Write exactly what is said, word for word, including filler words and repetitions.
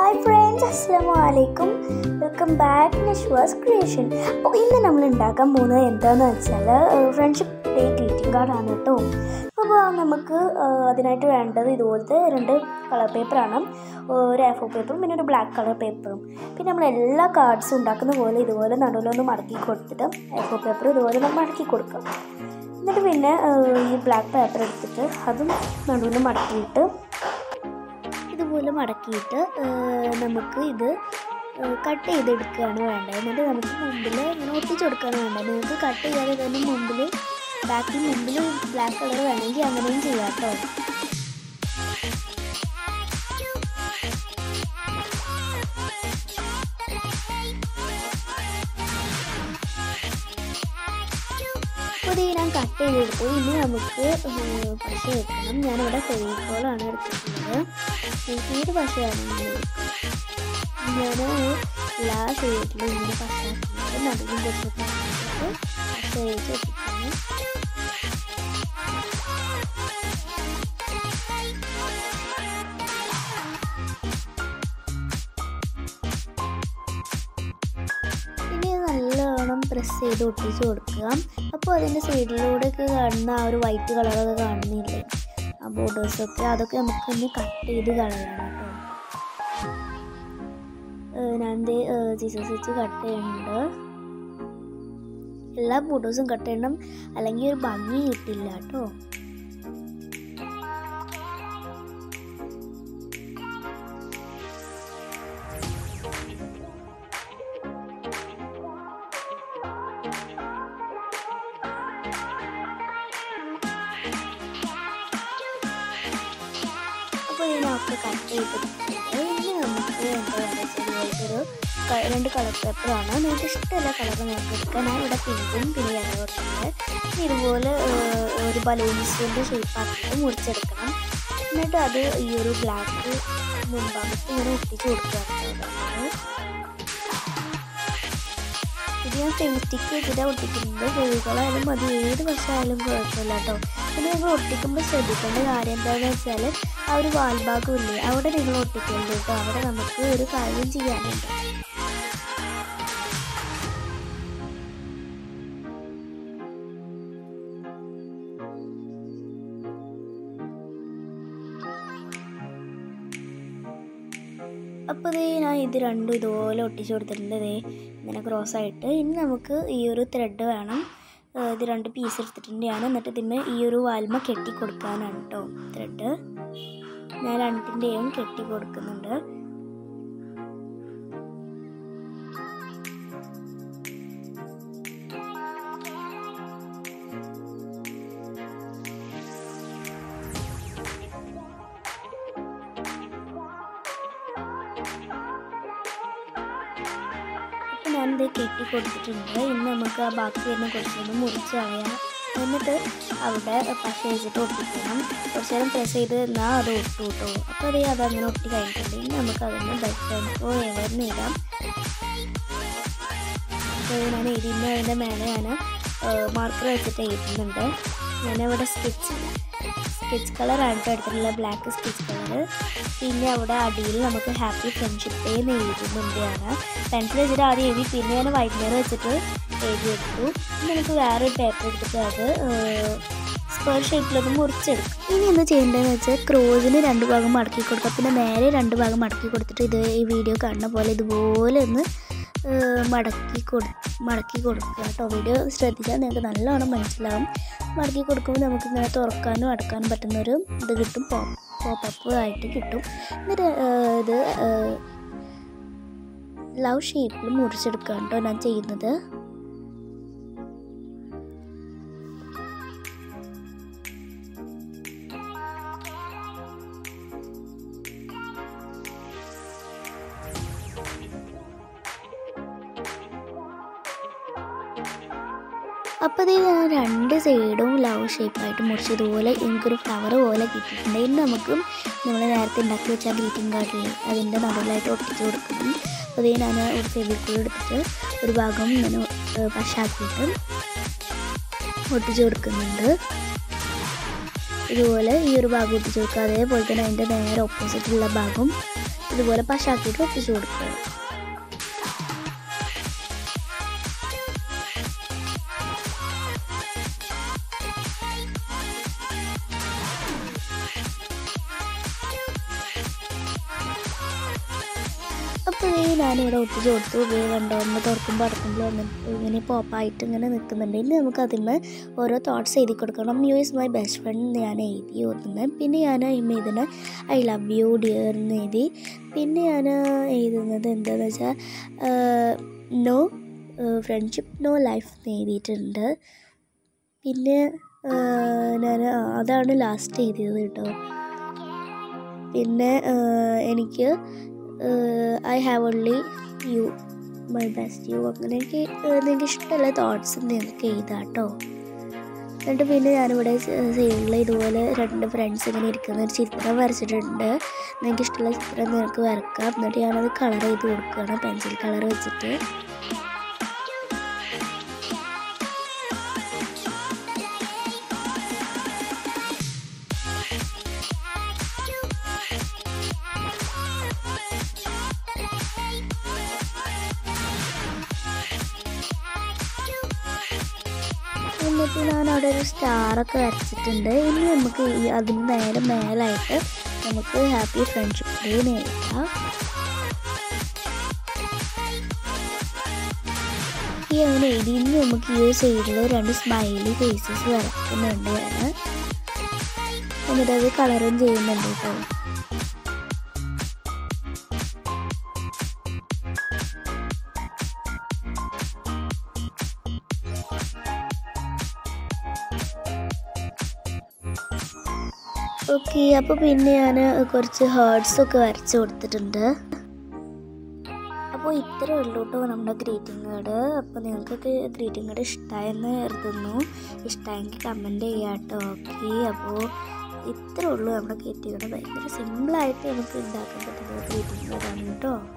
Hi friends, Assalamu alaikum. Welcome back to Nishwa's Creation. അപ്പോൾ ഇന്ന് നമ്മൾ ഉണ്ടാക്കാൻ പോകുന്നത് എന്താണെന്ന് വെച്ചാൽ ഫ്രണ്ട്ഷിപ്പ് ഡേ ഗ്രീറ്റിംഗ് കാർഡാണ് കേട്ടോ. അപ്പോൾ നമുക്ക് അതിനായിട്ട് വേണ്ടത് ഇതുപോലത്തെ രണ്ട് കളർ പേപ്പറാണ്, ഒരു എ ഫോർ പേപ്പറും പിന്നെ ഒരു ബ്ലാക്ക് കളർ പേപ്പറും. പിന്നെ നമ്മൾ എല്ലാ കാർഡ്സും ഉണ്ടാക്കുന്ന പോലെ ഇതുപോലെ നടുവിലൊന്ന് മടക്കി കൊടുത്തിട്ട് എ ഫോർ പേപ്പർ ഇതുപോലെ നമ്മൾ മടക്കി കൊടുക്കാം. എന്നിട്ട് പിന്നെ ഈ ബ്ലാക്ക് പേപ്പർ എടുത്തിട്ട് അതും നടുവിൽ മടക്കിയിട്ട് ഇതുപോലെ മടക്കിയിട്ട് നമുക്ക് ഇത് കട്ട് ചെയ്തെടുക്കുകയാണ് വേണ്ടത്. എന്നിട്ട് നമുക്ക് മുമ്പിൽ ഇങ്ങനെ ഒട്ടിച്ച് കൊടുക്കുകയാണ് വേണ്ടത്. നിങ്ങൾക്ക് കട്ട് ചെയ്യാതെ തന്നെ മുമ്പിൽ ബാക്കിൽ മുമ്പിൽ ബ്ലാക്ക് കളർ വേണമെങ്കിൽ അങ്ങനെയും ചെയ്യാം കേട്ടോ. അപ്പോൾ ഇത് ഞാൻ കട്ട് ചെയ്തെടുത്തു. ഇനി നമുക്ക് പശ വെക്കണം. ഞാനിവിടെ ഫെവിക്കോളാണ് എടുത്തിട്ടുള്ളത്. ഏത് പശയാണെങ്കിൽ ഞാൻ എല്ലാ സൈഡിലും ഇങ്ങനെ പശ ആക്കിയിട്ട് നടുവിൽ വെച്ചിട്ട് പശ തേച്ച് വെച്ചിട്ടാണ്. ഇനി നല്ലോണം പ്രസ് ചെയ്ത് ഒട്ടിച്ച് കൊടുക്കുക. അപ്പോൾ അതിൻ്റെ സൈഡിലൂടെയൊക്കെ കാണുന്ന ആ ഒരു വൈറ്റ് കളറൊക്കെ കാണുന്നില്ലേ, ആ ബോർഡേഴ്സൊക്കെ, അതൊക്കെ നമുക്കൊന്ന് കട്ട് ചെയ്ത് കളയണം കേട്ടോ. ഞാൻ ജീസസ് വെച്ച് കട്ട് ചെയ്യുന്നുണ്ട്. എല്ലാ ബോർഡേഴ്സും കട്ട് ചെയ്യണം, അല്ലെങ്കിൽ ഒരു ഭംഗി കിട്ടില്ല കേട്ടോ. അപ്പോൾ ഇതിനൊക്കെ കട്ട് ചെയ്തിട്ടുണ്ട്. ഇനി നമുക്ക് എന്താ പറയുക, ഒരു രണ്ട് കളർ പേപ്പറാണ്. നിങ്ങൾക്ക് ഇഷ്ടമുള്ള കളർ നിങ്ങൾക്ക് എടുക്കാം. ഞാൻ ഇവിടെ പിങ്കും പിന്നെ യെല്ലോ കൊടുത്തിട്ടുണ്ട്. ഇതുപോലെ ഒരു ബലൂൺസിൻ്റെ ഷേപ്പാക്കിയിട്ട് മുറിച്ചെടുക്കണം. എന്നിട്ട് അത് ഈ ഒരു ബ്ലാക്ക് മുൻഭാഗത്ത് ഇങ്ങനെ ഒട്ടിച്ച് കൊടുക്കുകയാണ്. ഇത് ഞാൻ ഫെവിസ്റ്റിക്ക് വെച്ചിട്ടാണ് ഒട്ടിക്കുന്നത്. ഫെവിക്കോളായാലും മതി, ഏത് വശമായാലും കുഴപ്പമില്ല കേട്ടോ. പിന്നെ നിങ്ങൾ ഒട്ടിക്കുമ്പോൾ ശ്രദ്ധിക്കേണ്ട കാര്യം എന്താണെന്ന് വെച്ചാൽ ആ ഒരു വാൽഭാഗം ഇല്ലേ, അവിടെ നിങ്ങൾ ഒട്ടിക്കരുത് കേട്ടോ. അവിടെ നമുക്ക് ഒരു കാര്യം ചെയ്യാനുണ്ട്. അപ്പോൾ ഇത് ഞാൻ ഇത് രണ്ടും ഇതുപോലെ ഒട്ടിച്ച് കൊടുത്തിട്ടുണ്ട്, ഇതേ ഇങ്ങനെ ക്രോസ് ആയിട്ട്. ഇനി നമുക്ക് ഈ ഒരു ത്രെഡ് വേണം. ഇത് രണ്ട് പീസ് എടുത്തിട്ടുണ്ട് ഞാൻ. എന്നിട്ട് ഇതിന് ഈ ഒരു വാൽമ കെട്ടി കൊടുക്കാനാണ് കേട്ടോ ത്രെഡ്. ഞാൻ രണ്ടിൻ്റെയും കെട്ടി കൊടുക്കുന്നുണ്ട്. ഞാനിത് കെട്ടി കൊടുത്തിട്ടുണ്ട്. ഇന്ന് നമുക്ക് ആ ബാക്കി വരുന്ന കുറച്ചൊന്ന് മുറിച്ച് കളയാം. എന്നിട്ട് അവിടെ പശ വെച്ചിട്ട് ഒട്ടിക്കണം. കുറച്ച് നേരം പ്രസ് ചെയ്ത് എന്നാൽ അത് ഒട്ടു കേട്ടോ. അപ്പോൾ അത് അതങ്ങനെ ഒട്ടി കഴിഞ്ഞിട്ടുണ്ട്. ഇനി നമുക്ക് അതിന് ബെറ്റോ എവറിന് ഇടാം. അപ്പോൾ ഞാൻ എഴുതുന്ന അതിൻ്റെ മേലെ ഞാൻ മാർക്കർ വെച്ചിട്ട് എഴുതുന്നുണ്ട്. ഞാനവിടെ സ്കെച്ച് സ്കെച്ച് കളറാണ് കേട്ടോ എടുത്തിട്ടുള്ള, ബ്ലാക്ക് സ്കെച്ച് കളർ. പിന്നെ അവിടെ അടിയിൽ നമുക്ക് ഹാപ്പി ഫ്രണ്ട്ഷിപ്പ് ഡേ എന്ന് എഴുതുന്നുണ്ട്. ഞാൻ പെൻസിൽ വെച്ചിട്ട് ആദ്യം എഴുതി, പിന്നെ ഞാൻ വൈറ്റ് കളർ വെച്ചിട്ട് എഴുതിയെടുത്തു. പിന്നെ നമുക്ക് വേറൊരു പേപ്പർ എടുത്തിട്ട് അത് സ്ക്വയർ ഷേപ്പിലൊന്ന് മുറിച്ചെടുക്കും. ഇനി എന്താ ചെയ്യേണ്ടതെന്ന് വെച്ചാൽ ക്രോസിന് രണ്ട് ഭാഗം മടക്കി കൊടുക്കുക. പിന്നെ നേരെ രണ്ട് ഭാഗം മടക്കി കൊടുത്തിട്ട് ഇത് ഈ വീഡിയോ കാണുന്ന പോലെ ഇതുപോലെ ഒന്ന് മടക്കി കൊടു മടക്കി കൊടുക്കുക കേട്ടോ. വീഡിയോ ശ്രദ്ധിച്ചാൽ നിങ്ങൾക്ക് നല്ലോണം മനസ്സിലാവും. മടക്കി കൊടുക്കുമ്പോൾ നമുക്ക് ഇങ്ങനെ തുറക്കാനും അടക്കാനും പറ്റുന്നൊരു ഇത് കിട്ടും, പോപ്പ് പോപ്പപ്പ് ആയിട്ട് കിട്ടും. എന്നിട്ട് ഇത് ലവ് ഷേപ്പിൽ മുറിച്ചെടുക്കുക കേട്ടോ ഞാൻ ചെയ്യുന്നത്. അപ്പോൾ ഇത് ഞാൻ രണ്ട് സൈഡും ലവ് ഷേപ്പായിട്ട് മുറിച്ചതുപോലെ എനിക്കൊരു ഫ്ലവർ പോലെ കിട്ടിയിട്ടുണ്ട്. ഇനി നമുക്ക് നമ്മൾ നേരത്തെ ഉണ്ടാക്കി വെച്ചാൽ ഗ്രീറ്റിംഗ് കാർഡിൽ അതിൻ്റെ നടുവിലായിട്ട് ഒട്ടിച്ച് കൊടുക്കണം. അപ്പോൾ ഇത് ഞാൻ ഒരു ഫെവിക്കോൾ എടുത്തിട്ട് ഒരു ഭാഗം ഇങ്ങനെ പശാക്കിയിട്ട് ഒട്ടിച്ച് കൊടുക്കുന്നുണ്ട്. ഇതുപോലെ ഈ ഒരു ഭാഗം ഒട്ടിച്ച് കൊടുക്കുക. അതേപോലെ തന്നെ അതിൻ്റെ നേരെ ഓപ്പോസിറ്റുള്ള ഭാഗം ഇതുപോലെ പശാക്കിയിട്ട് ഒട്ടിച്ചു കൊടുക്കുക. അപ്പോൾ ഈ ഞാനിവിടെ ഒട്ടിച്ച് കൊടുത്തു. ഉപയോഗം കണ്ടോ, നമ്മൾ തുറക്കുമ്പോൾ അടക്കുമ്പോൾ വന്നിട്ട് ഇങ്ങനെ പോപ്പായിട്ട് ഇങ്ങനെ നിൽക്കുന്നുണ്ട്. ഇനി നമുക്ക് അതിന് ഓരോ തോട്ട്സ് എഴുതി കൊടുക്കണം. You is my best friend ഞാൻ എഴുതി ഓർക്കുന്നത്. പിന്നെ ഞാൻ ഇതിന് ഐ ലവ് യു ഡിയർ എന്ന് എഴുതി. പിന്നെ ഞാൻ എഴുതുന്നത് എന്താണെന്ന് വെച്ചാൽ നോ ഫ്രണ്ട്ഷിപ്പ് നോ ലൈഫ് എന്ന് എഴുതിയിട്ടുണ്ട്. പിന്നെ ഞാൻ അതാണ് ലാസ്റ്റ് എഴുതിയത് കേട്ടോ. പിന്നെ എനിക്ക് I have only you my best you അങ്ങനെ എനിക്ക് നിങ്ങൾക്ക് ഇഷ്ടമുള്ള തോട്ട്സ് നിങ്ങൾക്ക് എഴുതാം കേട്ടോ. എന്നിട്ട് പിന്നെ ഞാനിവിടെ സൈഡിൽ ഇതുപോലെ രണ്ട് ഫ്രണ്ട്സ് ഇങ്ങനെ ഇരിക്കുന്ന ഒരു ചിത്രം വരച്ചിട്ടുണ്ട്. നിങ്ങൾക്ക് ഇഷ്ടമുള്ള ചിത്രം നിങ്ങൾക്ക് വരക്കാം. എന്നിട്ട് ഞാനത് കളർ ചെയ്ത് കൊടുക്കുകയാണ് പെൻസിൽ കളർ വെച്ചിട്ട്. എന്നിട്ട് ഞാൻ അവിടെ ഒരു സ്റ്റാറൊക്കെ വരച്ചിട്ടുണ്ട്. ഇനി നമുക്ക് ഈ അതിന് നേരെ മേലായിട്ട് നമുക്ക് ഹാപ്പി ഫ്രണ്ട്ഷിപ്പ് ഡേ എഴുതാം. ഈ അങ്ങനെ എഴുതി ഇനി നമുക്ക് ഈ സൈഡിൽ രണ്ട് സ്മൈലി ഫേസസ് വരക്കുന്നുണ്ട് ഞാൻ. എന്നിട്ട് അത് കളറും ചെയ്യുന്നുണ്ട് കേട്ടോ. ഓക്കെ, അപ്പോൾ പിന്നെ ഞാൻ കുറച്ച് ഹേർട്സൊക്കെ വരച്ച് കൊടുത്തിട്ടുണ്ട്. അപ്പോൾ ഇത്രയേ ഉള്ളൂ കേട്ടോ നമ്മുടെ ഗ്രീറ്റിംഗ് കാർഡ്. അപ്പോൾ നിങ്ങൾക്കൊക്കെ ഗ്രീറ്റിംഗ് കാർഡ് ഇഷ്ടമായെന്ന് കരുതുന്നു. ഇഷ്ടമായെങ്കിൽ കമൻറ്റ് ചെയ്യാം കേട്ടോ. ഓക്കെ, അപ്പോൾ ഇത്രയേ ഉള്ളൂ നമ്മുടെ ഗ്രീറ്റിംഗ് കാർഡ്. ഭയങ്കര സിമ്പിളായിട്ട് നമുക്ക് ഉണ്ടാക്കാൻ പറ്റുന്ന ഗ്രീറ്റിംഗ് കാർഡാണ് കേട്ടോ.